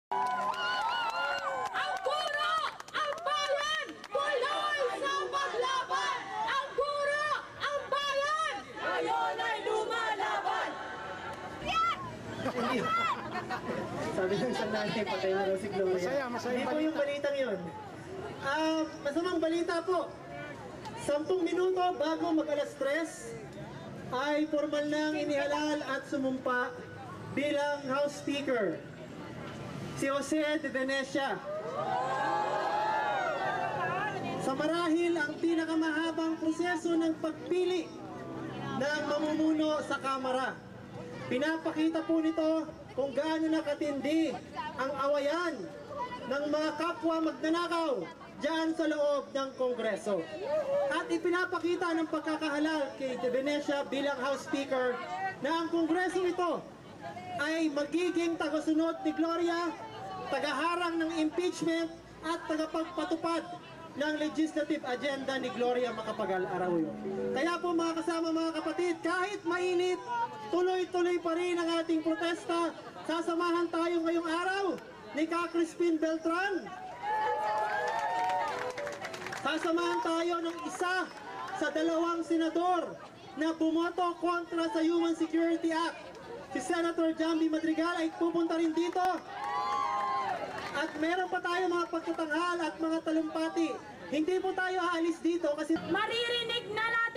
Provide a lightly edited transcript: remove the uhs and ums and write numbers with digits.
Ang puro! Ang bayan! Tuloy sa paglaban! Ang puro! Ang bayan! Ngayon ay lumalaban! Sabi ng isang nanay, patay na raw si Gloria. Hindi po yung balitang yun. Masamang balita po. 10 minuto bago mag-alas 3 ay formal nang inihalal at sumumpa bilang House Speaker si Jose de Venecia. Sa marahil ang pinakamahabang proseso ng pagpili ng mamumuno sa Kamara. Pinapakita po nito kung gaano nakatindi ang awayan ng mga kapwa magnanakaw diyan sa loob ng Kongreso. At ipinapakita ng pagkakahalal kay De Venecia bilang House Speaker na ang Kongreso ito ay magiging tagasunod ni Gloria, tagaharang ng impeachment at tagapagpatupad ng legislative agenda ni Gloria Macapagal-Arroyo. Kaya po mga kasama, mga kapatid, kahit mainit, tuloy-tuloy pa rin ang ating protesta. Sasamahan tayo ngayong araw ni Crispin Beltran. Sasamahan tayo ng isa sa 2 senador na bumoto kontra sa Human Security Act. Si Senator Jambi Madrigal ay pupunta rin dito. At meron pa tayo mga pagtatanghal at mga talumpati. Hindi po tayo aalis dito kasi Maririnig na natin